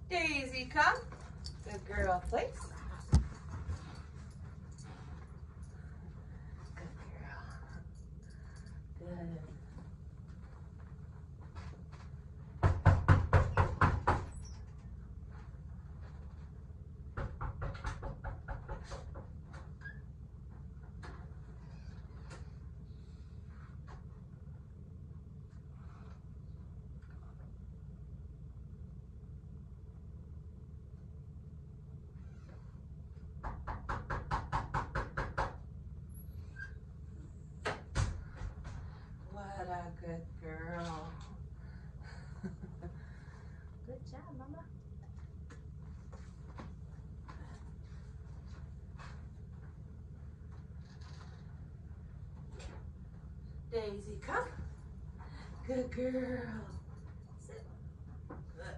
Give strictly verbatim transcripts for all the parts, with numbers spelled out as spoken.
Daisy, come. Good girl, place. Good girl. Good. What a good girl. Good job, Mama. Daisy, come. Good girl. Sit. Good.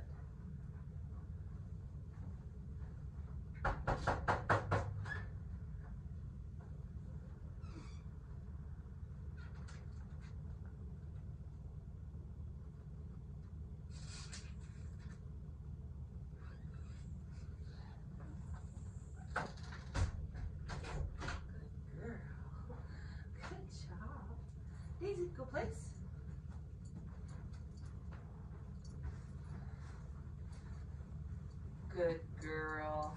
Daisy, go place. Good girl.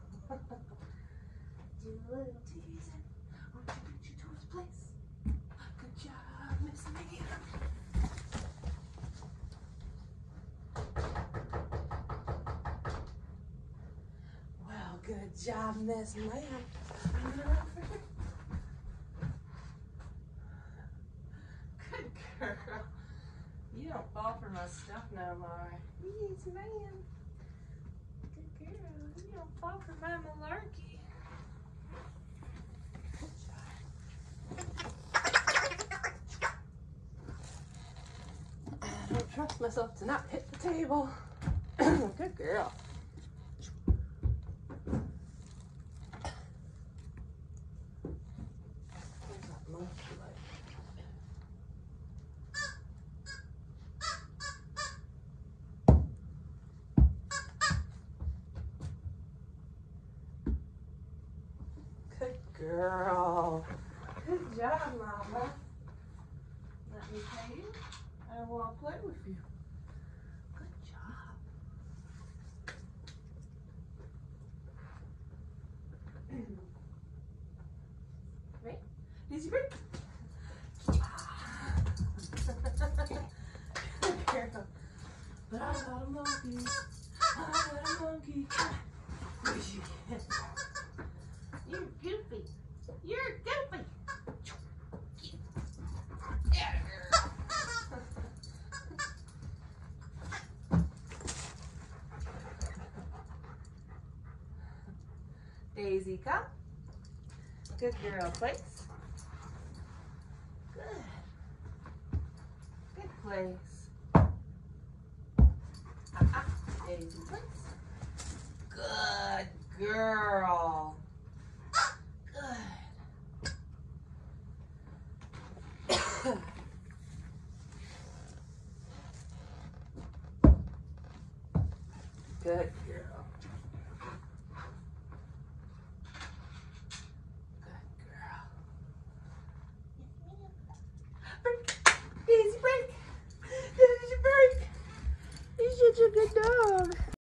Do a little teasing. Why don't you put you towards place? Good job, Miss Megan. Well, good job, Miss Lamb. Girl, you don't fall for my stuff no more. Yes, ma'am. Good girl. You don't fall for my malarkey. I don't trust myself to not hit the table. Good girl. Where's that monkey like? Good girl. Good job, Mama. Let me pay you. I want to play with you. Good job. Right? Daisy, break. Good girl. But I got a monkey. I got a monkey. Where's you? You're goofy. You're goofy. Yeah, girl. Daisy, come. Good girl, place. Good. Good place. Uh-uh. Daisy, place. Good girl. Good girl. Good girl. Break. Daisy, break. Daisy, break. You're such a good dog.